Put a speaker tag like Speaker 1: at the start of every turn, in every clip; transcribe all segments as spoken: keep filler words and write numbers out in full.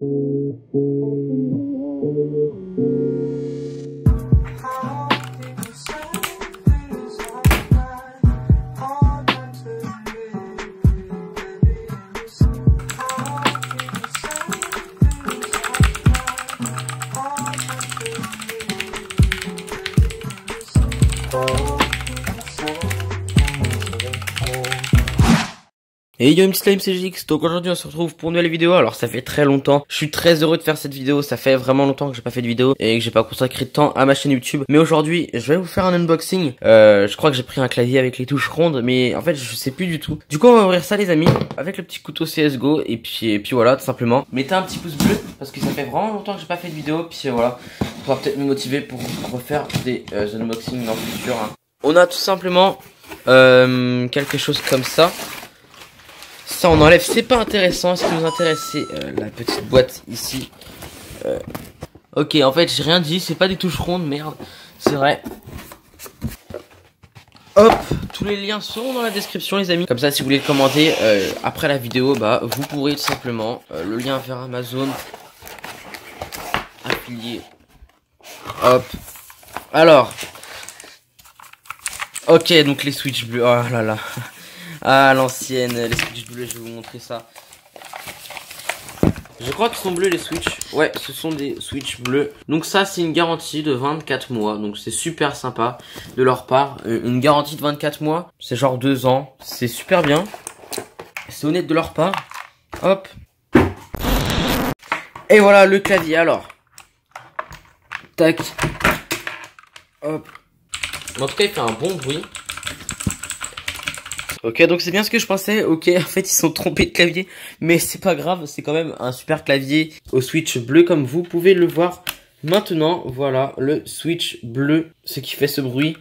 Speaker 1: Et yo, une petite Slime C G X, donc aujourd'hui on se retrouve pour une nouvelle vidéo. Alors ça fait très longtemps, je suis très heureux de faire cette vidéo, ça fait vraiment longtemps que j'ai pas fait de vidéo et que j'ai pas consacré de temps à ma chaîne YouTube. Mais aujourd'hui je vais vous faire un unboxing, euh, je crois que j'ai pris un clavier avec les touches rondes, mais en fait je sais plus du tout. Du coup on va ouvrir ça les amis, avec le petit couteau C S G O et puis, et puis voilà tout simplement. Mettez un petit pouce bleu, parce que ça fait vraiment longtemps que j'ai pas fait de vidéo, puis voilà, ça pourra peut-être me motiver pour refaire des euh, unboxings dans le futur. Hein. On a tout simplement euh, quelque chose comme ça. Ça on enlève, c'est pas intéressant. Ce qui nous intéresse c'est euh, la petite boîte ici. euh... Ok, en fait j'ai rien dit, c'est pas des touches rondes, merde, c'est vrai. Hop, tous les liens seront dans la description les amis. Comme ça si vous voulez le commander euh, après la vidéo, bah vous pourrez tout simplement euh, le lien vers Amazon affilié. Hop. Alors. Ok, donc les switches bleus, oh là là. Ah l'ancienne, les switches bleus, je vais vous montrer ça. Je crois qu'ils sont bleus les switches. Ouais, ce sont des switches bleus. Donc ça c'est une garantie de vingt-quatre mois. Donc c'est super sympa de leur part. Une garantie de vingt-quatre mois, c'est genre deux ans. C'est super bien. C'est honnête de leur part. Hop. Et voilà le clavier alors. Tac. Hop. En tout cas il fait un bon bruit. Ok, donc c'est bien ce que je pensais. Ok, en fait ils sont trompés de clavier, mais c'est pas grave, c'est quand même un super clavier au switch bleu comme vous pouvez le voir maintenant. Voilà le switch bleu, ce qui fait ce bruit.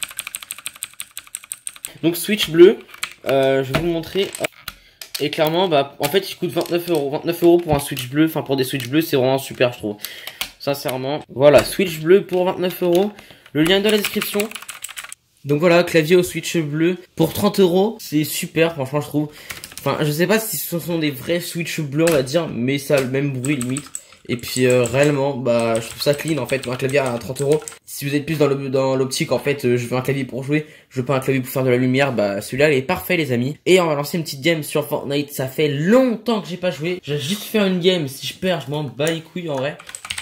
Speaker 1: Donc switch bleu, euh, je vais vous le montrer. Et clairement, bah en fait il coûte vingt-neuf euros. vingt-neuf euros pour un switch bleu, enfin pour des switch bleus c'est vraiment super je trouve. Sincèrement, voilà, switch bleu pour vingt-neuf euros. Le lien est dans la description. Donc voilà, clavier au switch bleu pour trente euros, c'est super, franchement je trouve. Enfin, je sais pas si ce sont des vrais switch bleus on va dire, mais ça a le même bruit limite. Et puis euh, réellement, bah je trouve ça clean en fait, un clavier à trente euros. Si vous êtes plus dans le dans l'optique en fait, euh, je veux un clavier pour jouer, je veux pas un clavier pour faire de la lumière, bah celui-là il est parfait les amis. Et on va lancer une petite game sur Fortnite, ça fait longtemps que j'ai pas joué. J'ai juste fait une game, si je perds je m'en bats les couilles en vrai.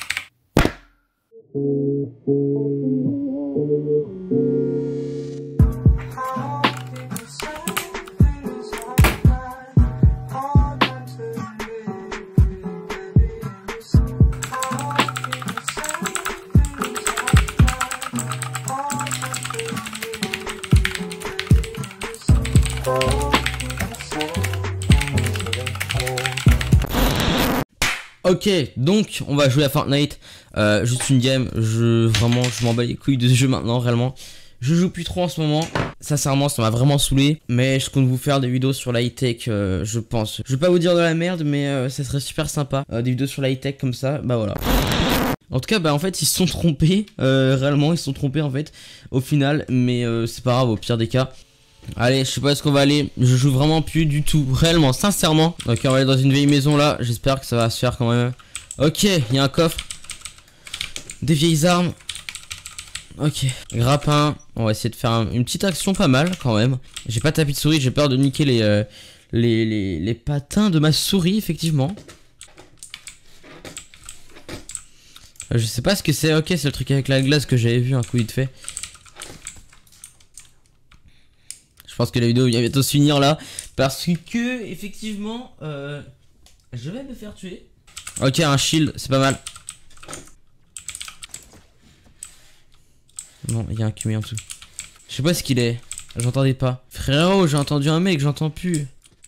Speaker 1: Ok, donc on va jouer à Fortnite, euh, juste une game, je vraiment je m'en bats les couilles de ce jeu maintenant réellement. Je joue plus trop en ce moment, sincèrement ça m'a vraiment saoulé. Mais je compte vous faire des vidéos sur la high-tech, euh, je pense. Je vais pas vous dire de la merde mais euh, ça serait super sympa, euh, des vidéos sur la high-tech comme ça, bah voilà. En tout cas bah en fait ils se sont trompés, euh, réellement ils se sont trompés en fait au final. Mais euh, c'est pas grave au pire des cas. Allez, je sais pas où est-ce qu'on va aller, je joue vraiment plus du tout, réellement, sincèrement. Ok, on va aller dans une vieille maison là, j'espère que ça va se faire quand même. Ok, il y a un coffre. Des vieilles armes. Ok, grappin, on va essayer de faire un, une petite action pas mal quand même. J'ai pas tapis de souris, j'ai peur de niquer les, euh, les, les, les patins de ma souris, effectivement. Euh, je sais pas ce que c'est, ok, c'est le truc avec la glace que j'avais vu un coup vite fait. Je pense que la vidéo vient bientôt se finir là. Parce que, effectivement, euh, je vais me faire tuer. Ok, un shield, c'est pas mal. Non, il y a un cumé en dessous. Je sais pas ce qu'il est. J'entendais pas. Frérot, j'ai entendu un mec, j'entends plus.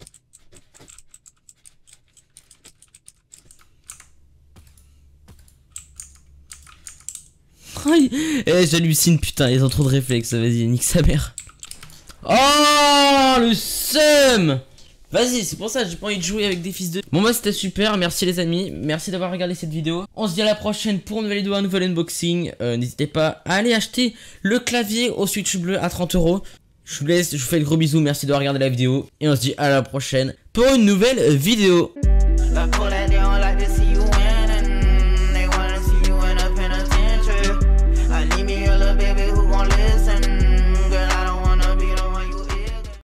Speaker 1: Eh, j'hallucine, putain, ils ont trop de réflexes. Vas-y, nique sa mère. Oh, le seum. Vas-y, c'est pour ça que j'ai pas envie de jouer avec des fils de... Bon bah c'était super, merci les amis, merci d'avoir regardé cette vidéo. On se dit à la prochaine pour une nouvelle vidéo, un nouvel unboxing. euh, N'hésitez pas à aller acheter le clavier au switch bleu à trente euros. Je vous laisse, je vous fais de gros bisous, merci d'avoir regardé la vidéo. Et on se dit à la prochaine pour une nouvelle vidéo.